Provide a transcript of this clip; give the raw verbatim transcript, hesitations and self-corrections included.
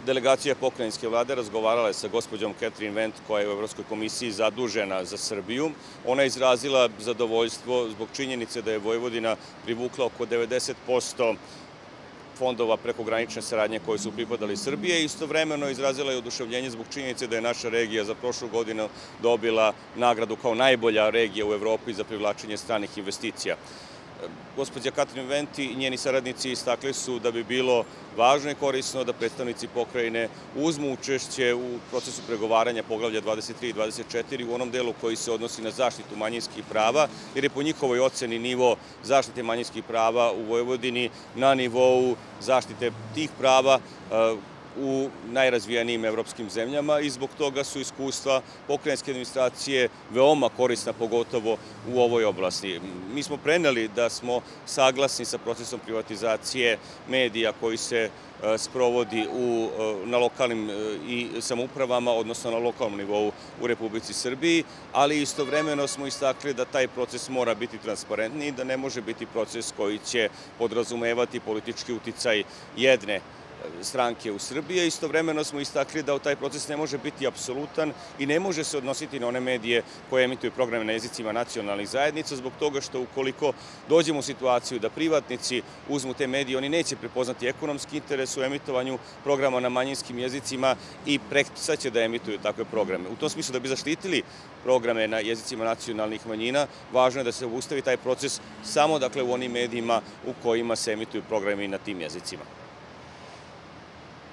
Delegacija pokrajinske vlade razgovarala je sa gospođom Catherine Wendt, koja je u Evropskoj komisiji zadužena za Srbiju. Ona je izrazila zadovoljstvo zbog činjenice da je Vojvodina privukla oko devedeset posto fondova prekogranične saradnje koji su pripadali Srbije. Istovremeno izrazila je oduševljenje zbog činjenice da je naša regija za prošlu godinu dobila nagradu kao najbolja regija u Evropi za privlačenje stranih investicija. Gospođa Catherine Wendt i njeni saradnici istakli su da bi bilo važno i korisno da predstavnici pokrajine uzmu učešće u procesu pregovaranja poglavlja dvadeset tri i dvadeset četiri u onom delu koji se odnosi na zaštitu manjinskih prava, jer je po njihovoj oceni nivo zaštite manjinskih prava u Vojvodini na nivou zaštite tih prava u najrazvijenijim evropskim zemljama i zbog toga su iskustva pokrajinske administracije veoma korisna, pogotovo u ovoj oblasti. Mi smo preneli da smo saglasni sa procesom privatizacije medija koji se sprovodi u, na lokalnim i samoupravama, odnosno na lokalnom nivou u Republici Srbiji, ali istovremeno smo istakli da taj proces mora biti transparentniji, da ne može biti proces koji će podrazumevati politički uticaj jedne stranke u Srbiji. Istovremeno smo istakli da taj proces ne može biti apsolutan i ne može se odnositi na one medije koje emituju programe na jezicima nacionalnih zajednica, zbog toga što ukoliko dođemo u situaciju da privatnici uzmu te medije, oni neće prepoznati ekonomski interes u emitovanju programa na manjinskim jezicima i prestaće da emituju takve programe. U tom smislu, da bi zaštitili programe na jezicima nacionalnih manjina, važno je da se obustavi taj proces samo dakle u onim medijima u kojima se emituju programi na tim jezicima.